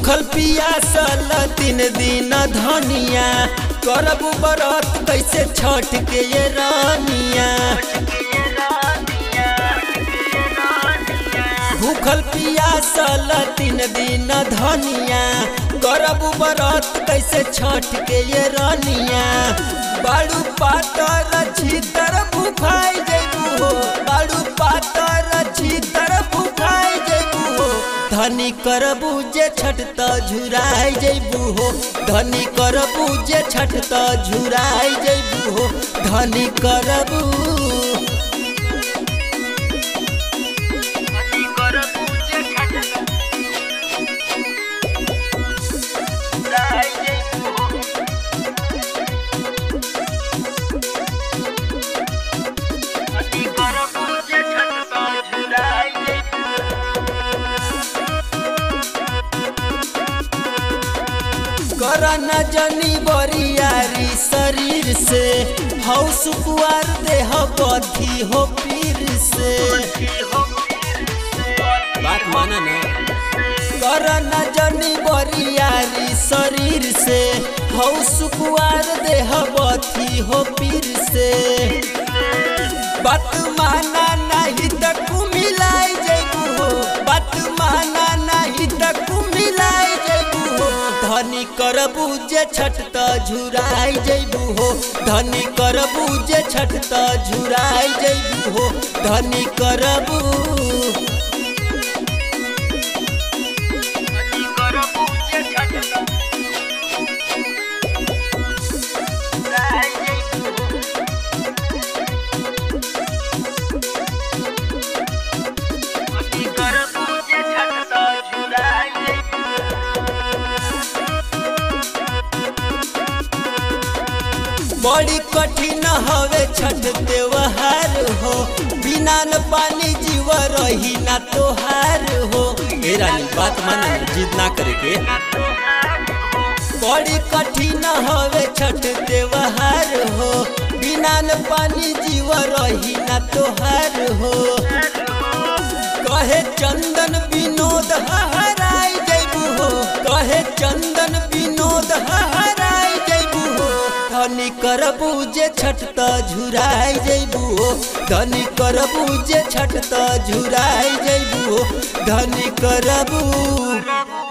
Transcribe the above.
भूखल पियासल 3 दिन धनिया करबू बरत कैसे छठ के ये रानिया। भूखल पियासल 3 दिन धनिया करबू बरत कैसे छठ के ये रानिया। बाड़ू पातर छीतर भूखाई जेबू हो, बाड़ू पातर छीतर भूखाई जेबू हो। धनी करबू जे छठ त झुराई जेबू हो, धनी करबू जे छठ त झुराई जेबू हो। धनी करबू करना जनी बरियारी शरीर से, हौस कुआर देह बधी हो पीर से। बात माना ना। करना जनी बरियारी शरीर से, हौस कुआर देह बधी हो पीर से। बात माना नहीं तक मिलाई जेबू हो, बात माना नहीं तक मिलाई जेबू हो। धनी करबू जे छठ त झुराई जेबू हो, धनी करबू जे छठ त झुराई जेबू हो। धनी करबू बड़ी कठिन हवे छठ त्योहार हो, बिना न पानी जीव रही ना तोहार हो। ए रानी बात माना, जिद ना करे के। बड़ी कठिन हवे छठ त्योहार हो, बिना न पानी जीव रही ना तोहार हो। कहे चंदन विनोद हराई जेबू हो, कहे चंदन विनोद हराई जेबू हो। धनी करबू जे छठ त झुराई जेबू हो, धनी करबू जे छठ त झुराई जेबू हो। धनी करबू